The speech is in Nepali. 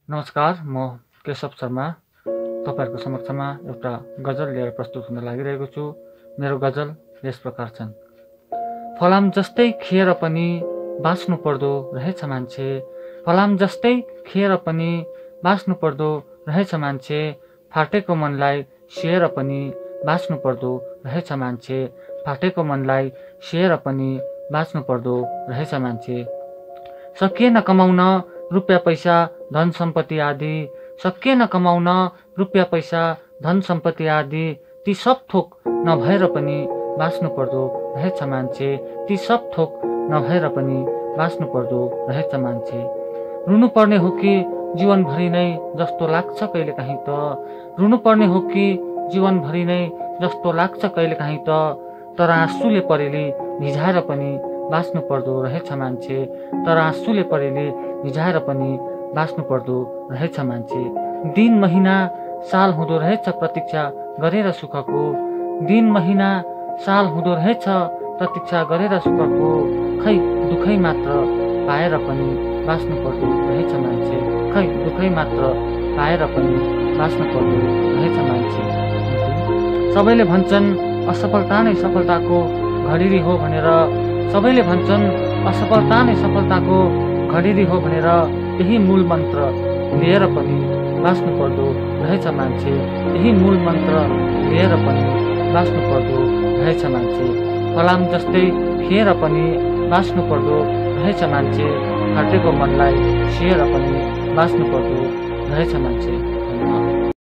नमस्कार, म केशव शर्मा तपाईहरुको समक्षमा एउटा गजल लिएर प्रस्तुत हुन लागिरहेको छु। मेरो गजल यस प्रकार छन्। फलाम जस्तै खिएर पनि बाँच्नु पर्दो रहेछ मान्छे, फलाम जस्तै खिएर पनि बाँच्नु पर्दो रहेछ मान्छे, फाटेको मनलाई सिएर पनि बाँच्नु पर्दो रहेछ मान्छे, फाटेको मनलाई सिएर पनि बाँच्नु पर्दो रहेछ मान्छे। सकिएन कमाउन रुपियाँ पैसा धन सम्पत्ति आदि, सकिएन कमाउन रुपियाँ पैसा धन सम्पत्ति आदि, ती सब थोक नभएर पनि बाँच्नु पर्दो रहेछ मान्छे, ती सब थोक नभएर पनि बाँच्नु पर्दो रहेछ मान्छे। रुनु पर्ने हो कि जीवनभरि नै जस्तो लाग्छ कहिलेकाहीँ त, रुनु पर्ने हो कि जीवनभरि नै जस्तो लाग्छ कहिलेकाहीँ त, तर आँसुले परेली भिजाएर पनि बाँच्नु पर्दो रहेछ मान्छे, तर आँसुले परेली भिजाएर पनि बाँच्नु पर्दो रहेछ मान्छे। दिन महिना साल हुँदो रहेछ प्रतीक्षा गरेर सुखको, दिन महिना साल हुँदो रहेछ प्रतीक्षा गरेर सुखको, खै दुखै मात्र पाएर पनि बाँच्नु पर्दो रहेछ मान्छे, खै दुखै मात्र पाएर पनि बाँच्नु पर्दो रहेछ मान्छे। सबैले भन्छन् असफलता नै सफलताको घडिरी हो भनेर, सबैले भन्छन् असफलता नै सफलताको घडिरी हो भनेर, यही मूल मन्त्र लिएर पनि बाँच्नु पर्दो रहेछ मान्छे, यही मूल मन्त्र लिएर पनि बाँच्नु पर्दो रहेछ मान्छे। फलाम जस्तै खिएर पनि बाँच्नु पर्दो रहेछ मान्छे, फाटेको मनलाई सिएर पनि बाँच्नु पर्दो रहेछ मान्छे।